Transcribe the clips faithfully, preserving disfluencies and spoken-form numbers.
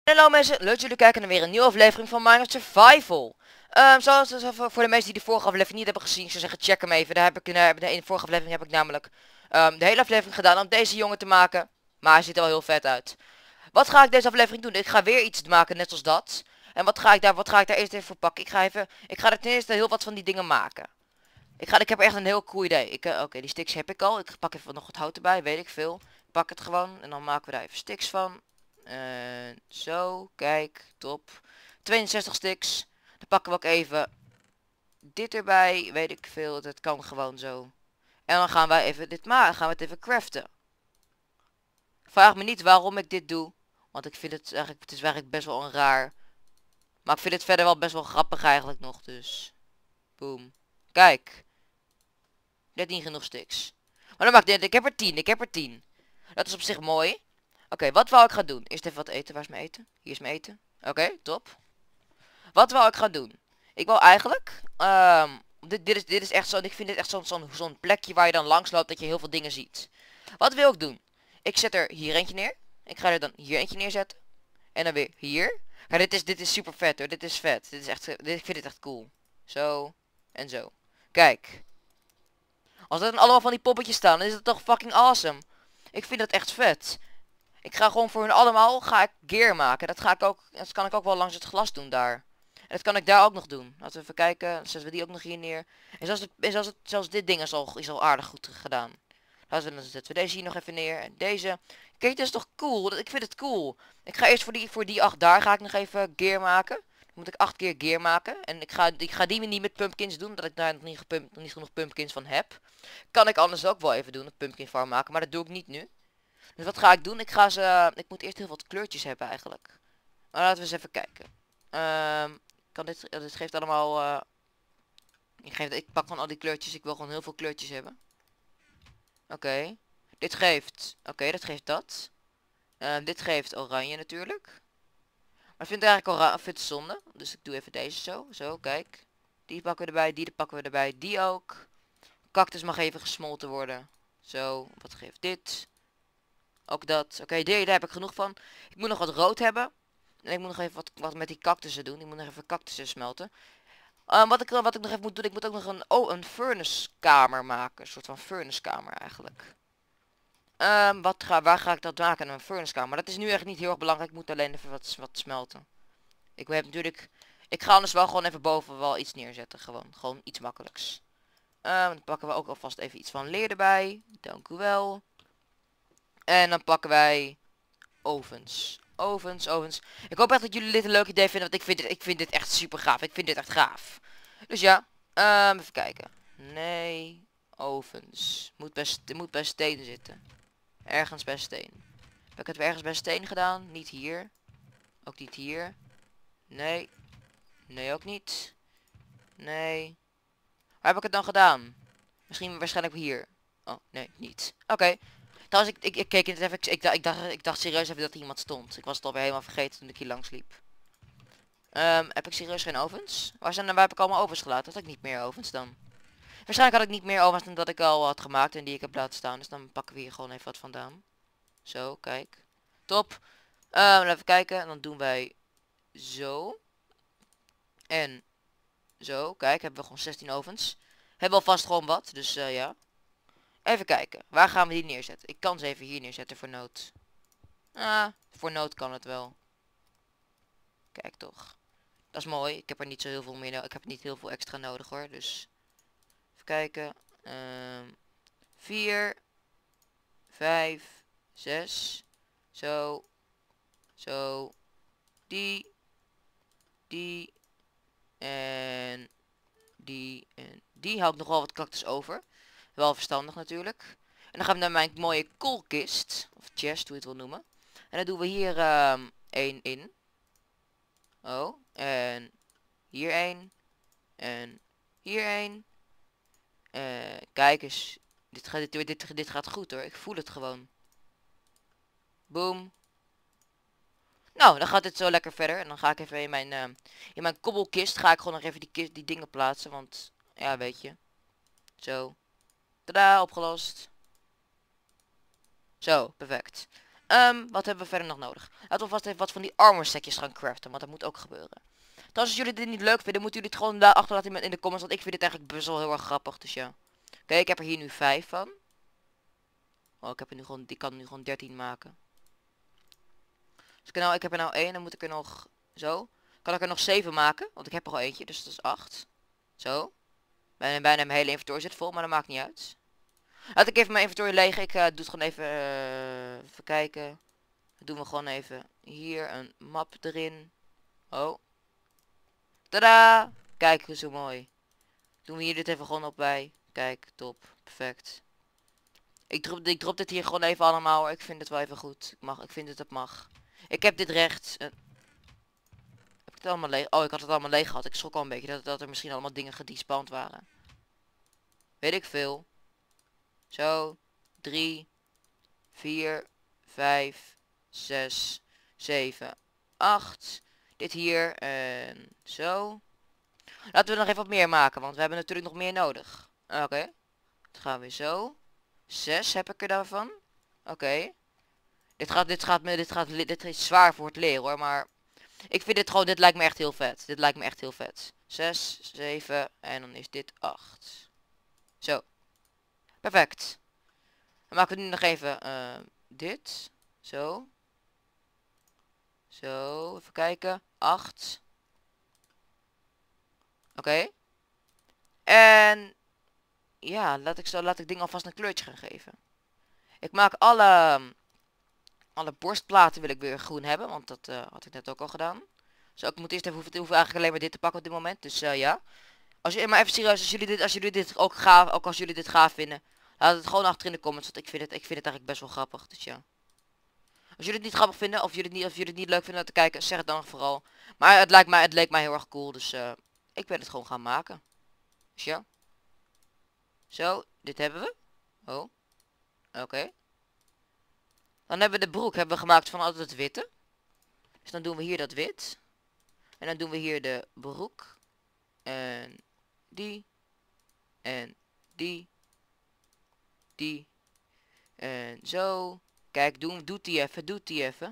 Hallo mensen, leuk dat jullie kijken naar weer een nieuwe aflevering van Minecraft Survival. Um, zoals voor de mensen die de vorige aflevering niet hebben gezien, ik zou zeggen check hem even. Daar heb ik in de, in de vorige aflevering heb ik namelijk um, de hele aflevering gedaan om deze jongen te maken. Maar hij ziet er wel heel vet uit. Wat ga ik deze aflevering doen? Ik ga weer iets maken, net als dat. En wat ga ik daar, wat ga ik daar eerst even voor pakken? Ik ga even, ik ga er ten eerste heel wat van die dingen maken. Ik, ga, ik heb echt een heel cool idee. Ik, uh, Oké, okay, die sticks heb ik al. Ik pak even nog wat hout erbij, weet ik veel. Ik pak het gewoon en dan maken we daar even sticks van. Uh, zo, kijk, top. tweeënzestig sticks. Dan pakken we ook even dit erbij, weet ik veel. Dat kan gewoon zo. En dan gaan wij even dit maken, gaan we het even craften. Vraag me niet waarom ik dit doe. Want ik vind het eigenlijk, het is eigenlijk best wel een raar. Maar ik vind het verder wel best wel grappig eigenlijk nog, dus. Boom. Kijk. Net niet genoeg sticks. Maar dan maakt dit, ik heb er tien, ik heb er tien. Dat is op zich mooi. Oké, okay, wat wou ik gaan doen? Eerst even wat eten, waar is mijn eten? Hier is mijn eten. Oké, okay, top. Wat wou ik gaan doen? Ik wil eigenlijk, um, dit, dit, is, dit is echt zo, ik vind dit echt zo'n zo'n zo'n plekje waar je dan langs loopt dat je heel veel dingen ziet. Wat wil ik doen? Ik zet er hier eentje neer. Ik ga er dan hier eentje neerzetten. En dan weer hier. Ja, dit is, dit is super vet hoor, dit is vet. Dit is echt, dit, ik vind dit echt cool. Zo, en zo. Kijk. Als er dan allemaal van die poppetjes staan, dan is het toch fucking awesome. Ik vind dat echt vet. Ik ga gewoon voor hun allemaal ga ik gear maken. Dat ga ik ook, dat kan ik ook wel langs het glas doen daar. En dat kan ik daar ook nog doen. Laten we even kijken. Dan zetten we die ook nog hier neer. En zoals, het, en zoals, het, zelfs dit ding is al, is al aardig goed gedaan. Laten we, dan zetten we deze hier nog even neer. En deze. Kijk, dit is toch cool? Ik vind het cool. Ik ga eerst voor die, voor die acht daar ga ik nog even gear maken. Dan moet ik acht keer gear maken. En ik ga, ik ga die niet met pumpkins doen. Omdat ik daar nog niet, gepump, nog niet genoeg pumpkins van heb. Kan ik anders ook wel even doen. Een pumpkin farm maken. Maar dat doe ik niet nu. Dus wat ga ik doen? Ik ga ze... Ik moet eerst heel wat kleurtjes hebben eigenlijk. Maar laten we eens even kijken. Um, kan dit... Dit geeft allemaal... Uh, ik, geef, ik pak gewoon al die kleurtjes. Ik wil gewoon heel veel kleurtjes hebben. Oké. Okay. Dit geeft... Oké, okay, dat geeft dat. Uh, dit geeft oranje natuurlijk. Maar ik vind het eigenlijk oranje... vind het zonde. Dus ik doe even deze zo. Zo, kijk. Die pakken we erbij. Die pakken we erbij. Die ook. Cactus mag even gesmolten worden. Zo. Wat geeft dit? Ook dat. Oké, okay, daar heb ik genoeg van. Ik moet nog wat rood hebben. En ik moet nog even wat, wat met die cactussen doen. Ik moet nog even cactussen smelten. Um, wat, ik, wat ik nog even moet doen. Ik moet ook nog een, oh, een furnace kamer maken. Een soort van furnace kamer eigenlijk. Um, wat ga, waar ga ik dat maken? Een furnace kamer. Dat is nu echt niet heel erg belangrijk. Ik moet alleen even wat, wat smelten. Ik heb natuurlijk... Ik ga anders wel gewoon even boven wel iets neerzetten. Gewoon, gewoon iets makkelijks. Um, dan pakken we ook alvast even iets van leer erbij. Dank u wel. En dan pakken wij ovens. Ovens, ovens. Ik hoop echt dat jullie dit een leuk idee vinden. Want ik vind dit, ik vind dit echt super gaaf. Ik vind dit echt gaaf. Dus ja. Um, even kijken. Nee. Ovens. Moet bij, moet bij steen zitten. Ergens bij steen. Heb ik het weer ergens bij steen gedaan? Niet hier. Ook niet hier. Nee. Nee, ook niet. Nee. Waar heb ik het dan gedaan? Misschien waarschijnlijk hier. Oh, nee, niet. Oké. Okay. Trouwens, ik, ik, ik keek in het even. Ik, ik, ik, dacht, ik dacht serieus even dat er iemand stond. Ik was het alweer helemaal vergeten toen ik hier langs liep. Um, heb ik serieus geen ovens? Waar, zijn, waar heb ik allemaal ovens gelaten? Had ik niet meer ovens dan? Waarschijnlijk had ik niet meer ovens dan dat ik al had gemaakt en die ik heb laten staan. Dus dan pakken we hier gewoon even wat vandaan. Zo, kijk. Top. Um, even kijken. En dan doen wij zo. En zo. Kijk, hebben we gewoon zestien ovens. Hebben we alvast gewoon wat. Dus uh, ja. Even kijken. Waar gaan we die neerzetten? Ik kan ze even hier neerzetten voor nood. Ah, voor nood kan het wel. Kijk toch. Dat is mooi. Ik heb er niet zo heel veel meer nodig. Ik heb niet heel veel extra nodig hoor. Dus even kijken. Um, vier. vijf. zes. Zo. Zo. Die. Die. En die. En die. Hou ik nog wel wat cactus over. Wel verstandig natuurlijk. En dan gaan we naar mijn mooie koolkist. Of chest, hoe je het wil noemen. En dan doen we hier um, één in. Oh. En hier één. En hier één. Uh, kijk eens. Dit, gaat, dit, dit, dit gaat goed hoor. Ik voel het gewoon. Boom. Nou, dan gaat dit zo lekker verder. En dan ga ik even in mijn, uh, in mijn kobbelkist. Ga ik gewoon nog even die, kist, die dingen plaatsen. Want, ja, weet je. Zo. Tadaa, opgelost. Zo, perfect. Um, wat hebben we verder nog nodig? Laten we vast even wat van die armor setjes gaan craften. Want dat moet ook gebeuren. Trouwens, als jullie dit niet leuk vinden, moeten jullie het gewoon daar achterlaten in de comments. Want ik vind dit eigenlijk best wel heel erg grappig. Dus ja. Oké, okay, ik heb er hier nu vijf van. Oh, ik heb er nu gewoon, die kan nu gewoon dertien maken. Dus ik, nou, ik heb er nou één, dan moet ik er nog zo. Kan ik er nog zeven maken? Want ik heb er al eentje, dus dat is acht. Zo. Bijna, bijna mijn hele inventory zit vol, maar dat maakt niet uit. Laat ik even mijn inventory leeg. Ik uh, doe het gewoon even, uh, even kijken. Dat doen we gewoon even hier een map erin. Oh. Tada! Kijk, zo mooi. Doen we hier dit even gewoon op bij. Kijk, top. Perfect. Ik drop, ik drop dit hier gewoon even allemaal. Hoor. Ik vind het wel even goed. Ik, mag, ik vind het het mag. Ik heb dit rechts. Uh, heb ik het allemaal leeg? Oh, ik had het allemaal leeg gehad. Ik schrok al een beetje dat, dat er misschien allemaal dingen gedespawnd waren. Weet ik veel. Zo. drie, vier, vijf, zes, zeven, acht. Dit hier en zo. Laten we nog even wat meer maken, want we hebben natuurlijk nog meer nodig. Oké. Okay. Dan gaan we zo. zes heb ik er daarvan. Oké. Okay. Dit gaat, dit gaat me, dit gaat, dit is zwaar voor het leren hoor, maar ik vind dit gewoon, dit lijkt me echt heel vet. Dit lijkt me echt heel vet. zes, zeven en dan is dit acht. Zo. Perfect. Dan maken we nu nog even uh, dit. Zo. Zo, even kijken. acht. Oké. Okay. En ja, laat ik zo, laat ik ding alvast een kleurtje gaan geven. Ik maak alle, alle borstplaten wil ik weer groen hebben, want dat uh, had ik net ook al gedaan. Dus ik moet eerst even, hoeven, hoeven eigenlijk alleen maar dit te pakken op dit moment. Dus uh, ja. Als je, maar even serieus, als jullie dit, als jullie dit ook gaaf, ook als jullie dit gaaf vinden, laat het gewoon achter in de comments, want ik vind het, ik vind het eigenlijk best wel grappig. Dus ja. Als jullie het niet grappig vinden, of jullie het niet, of jullie het niet leuk vinden om te kijken, zeg het dan vooral. Maar het lijkt mij, het leek mij heel erg cool, dus uh, ik ben het gewoon gaan maken. Dus ja. Zo, dit hebben we. Oh. Oké. Okay. Dan hebben we de broek hebben we gemaakt van altijd het witte. Dus dan doen we hier dat wit. En dan doen we hier de broek. En die. En die. Die. En zo. Kijk, doen, doet die even, doet die even.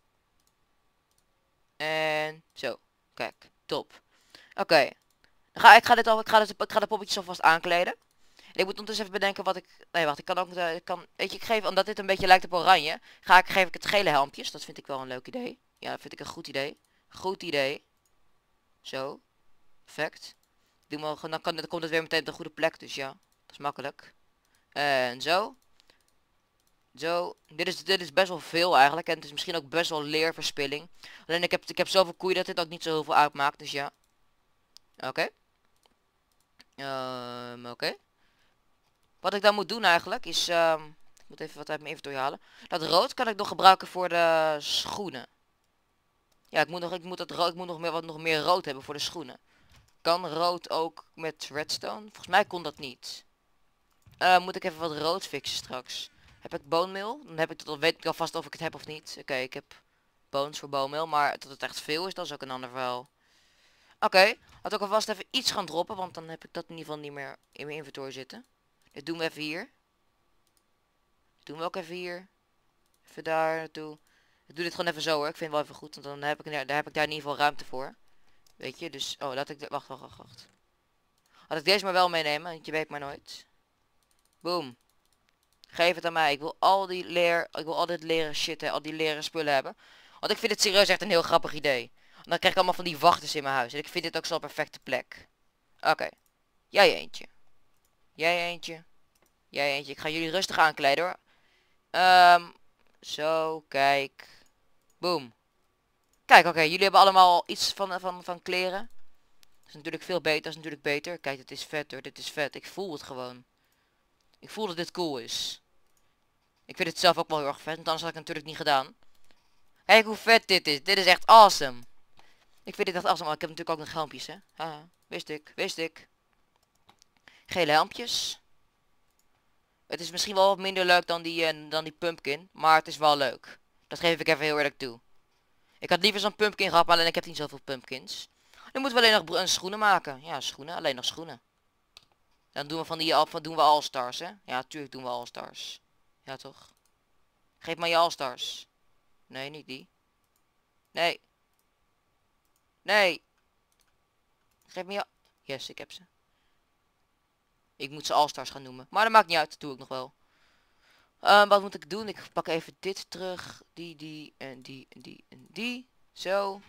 En zo. Kijk, top. Oké. Okay. Dan ga ik ga dit al, ik ga, dit, ik ga de poppetjes alvast aankleden. En ik moet ondertussen even bedenken wat ik... Nee, wacht, ik kan ook... Uh, ik kan, weet je, ik geef... Omdat dit een beetje lijkt op oranje... Ga ik, geef ik het gele helmpjes. Dat vind ik wel een leuk idee. Ja, dat vind ik een goed idee. Goed idee. Zo. Perfect. Doe maar, dan, kan, dan komt het weer meteen op de goede plek. Dus ja. Dat is makkelijk. En zo. Zo. Dit is, dit is best wel veel eigenlijk. En het is misschien ook best wel leerverspilling. Alleen ik heb, ik heb zoveel koeien dat dit ook niet zo heel veel uitmaakt. Dus ja. Oké. Okay. Um, Oké. Okay. Wat ik dan moet doen eigenlijk is... Um, ik moet even wat uit mijn inventory halen. Dat rood kan ik nog gebruiken voor de schoenen. Ja, ik moet nog, ik moet dat rood, ik moet nog meer, wat nog meer rood hebben voor de schoenen. Kan rood ook met redstone? Volgens mij kon dat niet. Uh, moet ik even wat rood fixen straks. Heb ik bone meal? Dan heb ik het, dan weet ik alvast of ik het heb of niet. Oké, okay, ik heb bones voor bone meal. Maar dat het echt veel is, dat is ook een ander verhaal. Oké, okay, laat ik alvast even iets gaan droppen. Want dan heb ik dat in ieder geval niet meer in mijn inventory zitten. Dit doen we even hier. Dit doen we ook even hier. Even daar naartoe. Ik doe dit gewoon even zo hoor. Ik vind het wel even goed. Want dan heb ik, daar heb ik daar in ieder geval ruimte voor. Weet je, dus... Oh, laat ik... De, wacht, wacht, wacht, wacht. Laat ik deze maar wel meenemen. Want je weet maar nooit. Boom. Geef het aan mij. Ik wil al die leer... Ik wil al dit leren shit, hè, al die leren spullen hebben. Want ik vind het serieus echt een heel grappig idee. Want dan krijg ik allemaal van die wachters in mijn huis. En ik vind dit ook zo'n perfecte plek. Oké. Okay. Jij eentje. Jij eentje. Jij eentje. Ik ga jullie rustig aankleden hoor. Um, zo, kijk. Boom. Kijk, oké. Okay, jullie hebben allemaal iets van, van, van kleren. Dat is natuurlijk veel beter. Dat is natuurlijk beter. Kijk, dit is vet hoor. Dit is vet. Ik voel het gewoon. Ik voel dat dit cool is. Ik vind het zelf ook wel heel erg vet. Want anders had ik het natuurlijk niet gedaan. Kijk hoe vet dit is. Dit is echt awesome. Ik vind dit echt awesome. Maar ik heb natuurlijk ook nog helmpjes, hè. Haha. Wist ik. Wist ik. Gele helmpjes. Het is misschien wel wat minder leuk dan die, uh, dan die pumpkin. Maar het is wel leuk. Dat geef ik even heel eerlijk toe. Ik had liever zo'n pumpkin gehad, maar alleen ik heb niet zoveel pumpkins. Dan moeten we alleen nog een schoenen maken. Ja, schoenen. Alleen nog schoenen. Dan doen we van die doen we all stars, hè. Ja, natuurlijk doen we all stars. Ja, toch. Geef mij je All-Stars. Nee, niet die. Nee. Nee. Geef me je... Yes, ik heb ze. Ik moet ze All-Stars gaan noemen. Maar dat maakt niet uit, dat doe ik nog wel. Um, wat moet ik doen? Ik pak even dit terug. Die, die, en die, en die, en die. Zo.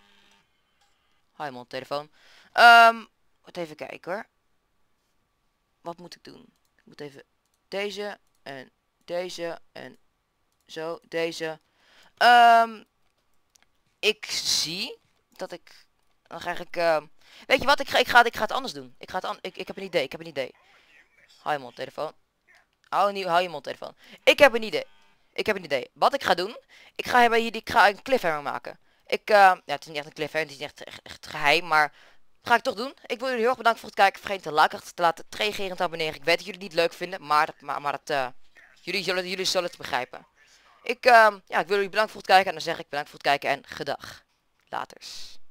Hi man, telefoon. Um, wat even kijken hoor. Wat moet ik doen? Ik moet even deze en deze en zo, deze. Um, ik zie dat ik... Dan ga ik... Uh, weet je wat? Ik ga, ik, ga, ik ga het anders doen. Ik, ga het an ik, ik heb een idee. Ik heb een idee. Hou je mond, telefoon. Hou, niet, hou je mond, telefoon. Ik heb een idee. Ik heb een idee. Wat ik ga doen... Ik ga, hier, ik ga een cliffhanger maken. Ik... Uh, ja, het is niet echt een cliffhanger. Het is niet echt, echt, echt geheim. Maar... Ga ik toch doen. Ik wil jullie heel erg bedanken voor het kijken. Vergeet niet te liken, te laten, te reageren en te abonneren. Ik weet dat jullie het niet leuk vinden. Maar, dat, maar, maar dat... Uh, jullie, zullen, jullie zullen het begrijpen. Ik... Uh, ja, ik wil jullie bedanken voor het kijken. En dan zeg ik bedankt voor het kijken. En gedag. Laters.